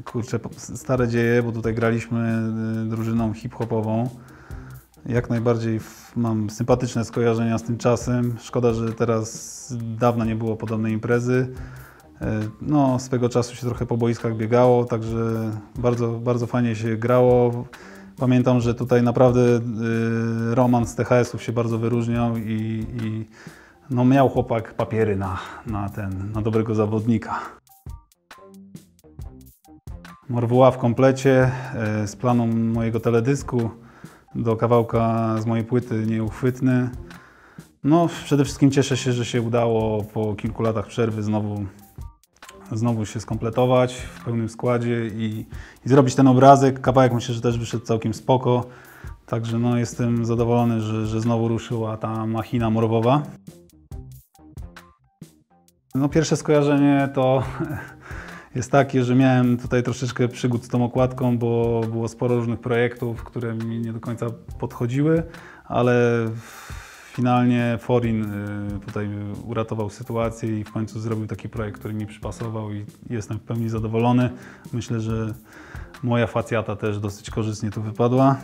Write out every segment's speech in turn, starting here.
Kurczę, stare dzieje, bo tutaj graliśmy drużyną hip-hopową. Jak najbardziej mam sympatyczne skojarzenia z tym czasem. Szkoda, że teraz dawno nie było podobnej imprezy. No, swego czasu się trochę po boiskach biegało, także bardzo fajnie się grało. Pamiętam, że tutaj naprawdę Roman z THS-ów się bardzo wyróżniał i no, miał chłopak papiery na dobrego zawodnika. Morwuła w komplecie z planą mojego teledysku do kawałka z mojej płyty Nieuchwytny. No, przede wszystkim cieszę się, że się udało po kilku latach przerwy znowu się skompletować w pełnym składzie i zrobić ten obrazek. Kawałek myślę, że też wyszedł całkiem spoko. Także no, jestem zadowolony, że znowu ruszyła ta machina morwowa. No, pierwsze skojarzenie to jest takie, że miałem tutaj troszeczkę przygód z tą okładką, bo było sporo różnych projektów, które mi nie do końca podchodziły, ale finalnie Forin tutaj uratował sytuację i w końcu zrobił taki projekt, który mi przypasował i jestem w pełni zadowolony. Myślę, że moja facjata też dosyć korzystnie tu wypadła.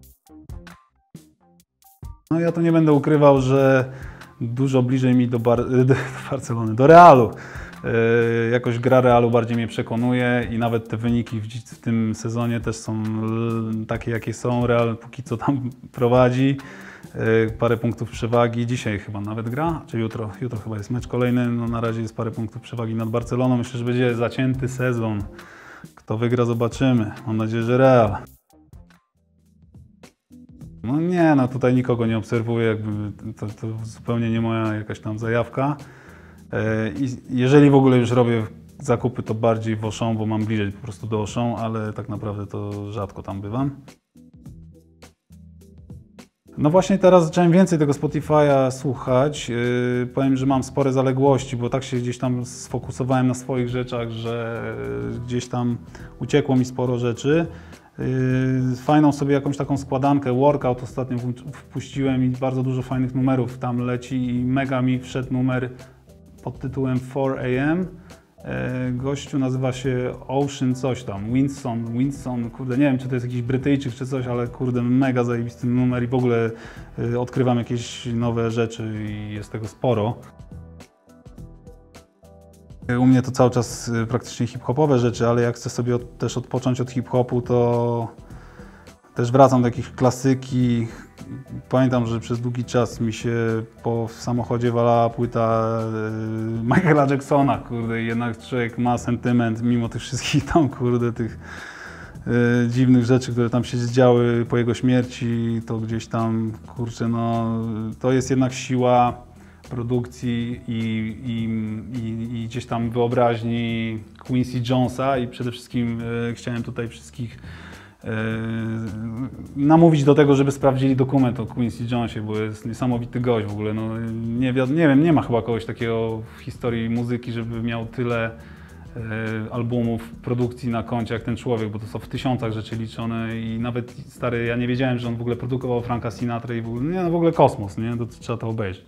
No, ja tu nie będę ukrywał, że dużo bliżej mi do Barcelony, do Realu. Jakoś gra Realu bardziej mnie przekonuje i nawet te wyniki w tym sezonie też są takie, jakie są. Real póki co tam prowadzi, parę punktów przewagi. Dzisiaj chyba nawet gra, czy jutro chyba jest mecz kolejny. No, na razie jest parę punktów przewagi nad Barceloną. Myślę, że będzie zacięty sezon. Kto wygra, zobaczymy. Mam nadzieję, że Real. No nie, no tutaj nikogo nie obserwuję, jakby to zupełnie nie moja jakaś tam zajawka. I jeżeli w ogóle już robię zakupy, to bardziej w Auchan, bo mam bliżej po prostu do Auchan, ale tak naprawdę to rzadko tam bywam. No właśnie teraz zacząłem więcej tego Spotify'a słuchać. Powiem, że mam spore zaległości, bo tak się gdzieś tam sfokusowałem na swoich rzeczach, że gdzieś tam uciekło mi sporo rzeczy. Fajną sobie jakąś taką składankę, workout ostatnio wpuściłem i bardzo dużo fajnych numerów tam leci i mega mi wszedł numer pod tytułem 4 AM. Gościu nazywa się Ocean coś tam, Winson, kurde, nie wiem, czy to jest jakiś Brytyjczyk czy coś, ale kurde, mega zajebisty numer i w ogóle odkrywam jakieś nowe rzeczy i jest tego sporo. U mnie to cały czas praktycznie hip-hopowe rzeczy, ale jak chcę sobie też odpocząć od hip-hopu, to też wracam do jakichś klasyki. Pamiętam, że przez długi czas mi się w samochodzie walała płyta Michaela Jacksona, kurde, i jednak człowiek ma sentyment, mimo tych wszystkich tam, kurde, tych dziwnych rzeczy, które tam się działy po jego śmierci, to gdzieś tam, kurczę, no, to jest jednak siła produkcji i gdzieś tam wyobraźni Quincy Jonesa i przede wszystkim chciałem tutaj wszystkich namówić do tego, żeby sprawdzili dokument o Quincy Jonesie, bo jest niesamowity gość w ogóle. No, nie wiem, nie ma chyba kogoś takiego w historii muzyki, żeby miał tyle albumów, produkcji na koncie jak ten człowiek, bo to są w tysiącach rzeczy liczone i nawet stary, ja nie wiedziałem, że on w ogóle produkował Franka Sinatra i w ogóle, nie, no w ogóle kosmos, nie? To trzeba to obejrzeć.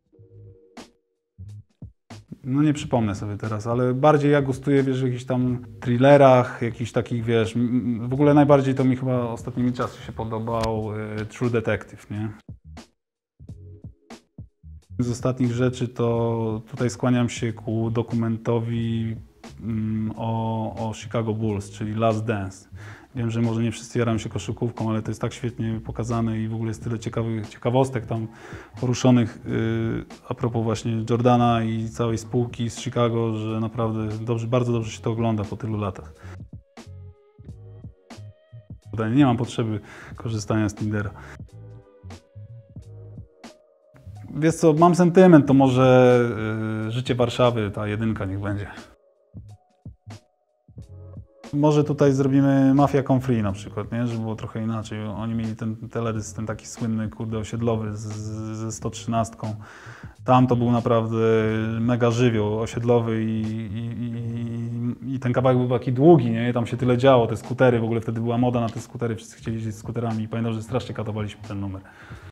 No nie przypomnę sobie teraz, ale bardziej ja gustuję, wiesz, w jakichś tam thrillerach, jakichś takich, wiesz, w ogóle najbardziej to mi chyba ostatnimi czasy się podobał True Detective, nie? Z ostatnich rzeczy to tutaj skłaniam się ku dokumentowi o Chicago Bulls, czyli Last Dance. Wiem, że może nie wszyscy jarają się koszykówką, ale to jest tak świetnie pokazane i w ogóle jest tyle ciekawostek tam poruszonych a propos właśnie Jordana i całej spółki z Chicago, że naprawdę bardzo dobrze się to ogląda po tylu latach. Nie mam potrzeby korzystania z Tindera. Wiesz co, mam sentyment, to może Życie Warszawy, ta jedynka niech będzie. Może tutaj zrobimy Mafia Come Free na przykład, nie? Żeby było trochę inaczej. Oni mieli ten teledysk, ten taki słynny, kurde, osiedlowy ze 113. Tam to był naprawdę mega żywioł osiedlowy i ten kawałek był taki długi, nie? Tam się tyle działo, te skutery, w ogóle wtedy była moda na te skutery, wszyscy chcieli jeździć skuterami i pamiętam, że strasznie katowaliśmy ten numer.